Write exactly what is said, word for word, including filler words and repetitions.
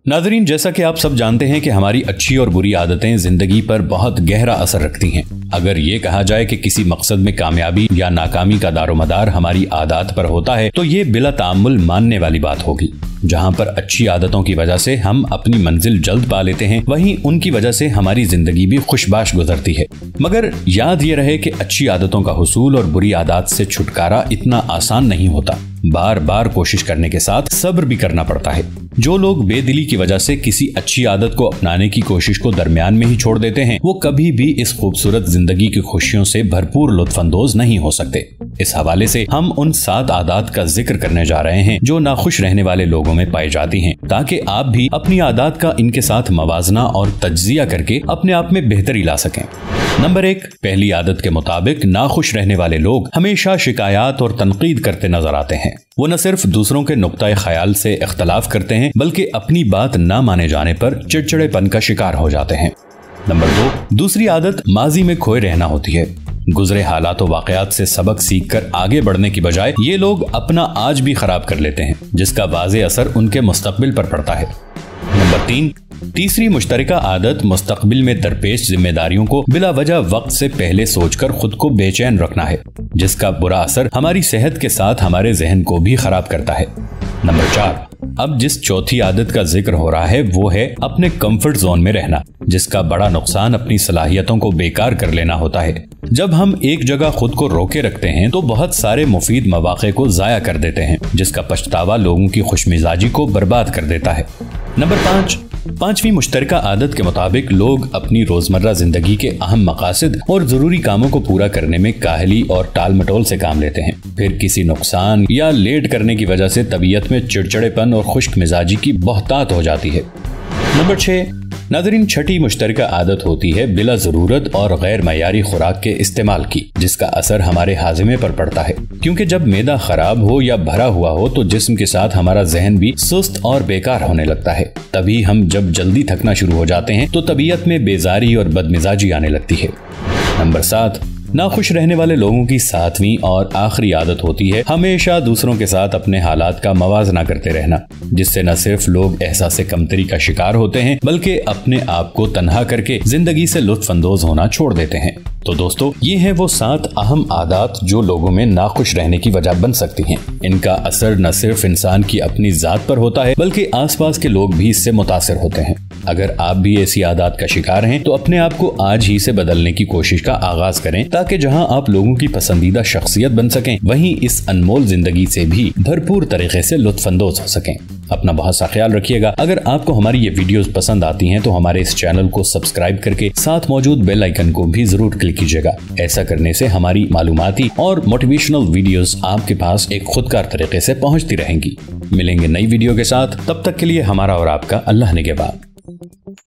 नाज़रीन, जैसा कि आप सब जानते हैं कि हमारी अच्छी और बुरी आदतें जिंदगी पर बहुत गहरा असर रखती हैं। अगर ये कहा जाए कि किसी मकसद में कामयाबी या नाकामी का दारोमदार हमारी आदत पर होता है तो ये बिला ताअम्मुल मानने वाली बात होगी। जहाँ पर अच्छी आदतों की वजह से हम अपनी मंजिल जल्द पा लेते हैं, वहीं उनकी वजह से हमारी जिंदगी भी खुशबाश गुजरती है। मगर याद ये रहे कि अच्छी आदतों का हुसूल और बुरी आदत से छुटकारा इतना आसान नहीं होता। बार बार कोशिश करने के साथ सब्र भी करना पड़ता है। जो लोग बेदिली की वजह से किसी अच्छी आदत को अपनाने की कोशिश को दरमियान में ही छोड़ देते हैं, वो कभी भी इस खूबसूरत जिंदगी की खुशियों से भरपूर लुत्फानंदोज नहीं हो सकते। इस हवाले से हम उन सात आदत का जिक्र करने जा रहे हैं जो नाखुश रहने वाले लोगों में पाई जाती हैं, ताकि आप भी अपनी आदत का इनके साथ मवाजना और तज्जिया करके अपने आप में बेहतरी ला सकें। नंबर एक, पहली आदत के मुताबिक नाखुश रहने वाले लोग हमेशा शिकायत और तनकीद करते नजर आते हैं। वो न सिर्फ दूसरों के नुक्ता ख्याल से इख्तलाफ करते हैं, बल्कि अपनी बात न माने जाने पर चिड़चिड़ेपन का शिकार हो जाते हैं। नंबर दो, दूसरी आदत माजी में खोए रहना होती है। गुजरे हालात और वाकयात से सबक सीखकर आगे बढ़ने की बजाय ये लोग अपना आज भी खराब कर लेते हैं, जिसका वाज़े असर उनके मुस्तकबिल पर पड़ता है। नंबर तीन, तीसरी मुश्तरका आदत मुस्तकबिल में दरपेश जिम्मेदारियों को बिला वजह वक्त से पहले सोचकर खुद को बेचैन रखना है, जिसका बुरा असर हमारी सेहत के साथ हमारे जहन को भी खराब करता है। नंबर चार, अब जिस चौथी आदत का जिक्र हो रहा है वो है अपने कंफर्ट जोन में रहना, जिसका बड़ा नुकसान अपनी सलाहियतों को बेकार कर लेना होता है। जब हम एक जगह खुद को रोके रखते हैं तो बहुत सारे मुफीद मौके को जाया कर देते हैं, जिसका पछतावा लोगों की खुशमिजाजी को बर्बाद कर देता है। नंबर पाँच, पांचवी मुश्तरका आदत के मुताबिक लोग अपनी रोजमर्रा जिंदगी के अहम मकासद और जरूरी कामों को पूरा करने में काहली और टाल मटोल से काम लेते हैं। फिर किसी नुकसान या लेट करने की वजह से तबीयत में चिड़चिड़ेपन और खुश्क मिजाजी की बहुतात हो जाती है। नंबर छह, नाज़रीन, छठी मुश्तरका आदत होती है बिला जरूरत और गैर मयारी खुराक के इस्तेमाल की, जिसका असर हमारे हाजिमे पर पड़ता है। क्योंकि जब मैदा खराब हो या भरा हुआ हो तो जिस्म के साथ हमारा जहन भी सुस्त और बेकार होने लगता है। तभी हम जब जल्दी थकना शुरू हो जाते हैं तो तबीयत में बेजारी और बदमिजाजी आने लगती है। नंबर सात, नाखुश रहने वाले लोगों की सातवीं और आखिरी आदत होती है हमेशा दूसरों के साथ अपने हालात का मवाजना करते रहना, जिससे न सिर्फ लोग एहसास कमतरी का शिकार होते हैं, बल्कि अपने आप को तन्हा करके जिंदगी से लुत्फानंदोज होना छोड़ देते हैं। तो दोस्तों, ये हैं वो सात अहम आदत जो लोगों में नाखुश रहने की वजह बन सकती हैं। इनका असर न सिर्फ इंसान की अपनी जात पर होता है, बल्कि आसपास के लोग भी इससे मुतासिर होते हैं। अगर आप भी ऐसी आदत का शिकार हैं तो अपने आप को आज ही से बदलने की कोशिश का आगाज करें, ताकि जहां आप लोगों की पसंदीदा शख्सियत बन सकें, वहीं इस अनमोल जिंदगी से भी भरपूर तरीके से लुत्फानंदोज हो सकें। अपना बहुत सा ख्याल रखिएगा। अगर आपको हमारी ये वीडियोस पसंद आती हैं तो हमारे इस चैनल को सब्सक्राइब करके साथ मौजूद बेल आइकन को भी जरूर क्लिक कीजिएगा। ऐसा करने से हमारी मालूमाती और मोटिवेशनल वीडियोस आपके पास एक खुदकार तरीके से पहुंचती रहेंगी। मिलेंगे नई वीडियो के साथ, तब तक के लिए हमारा और आपका अल्लाह निगहबान।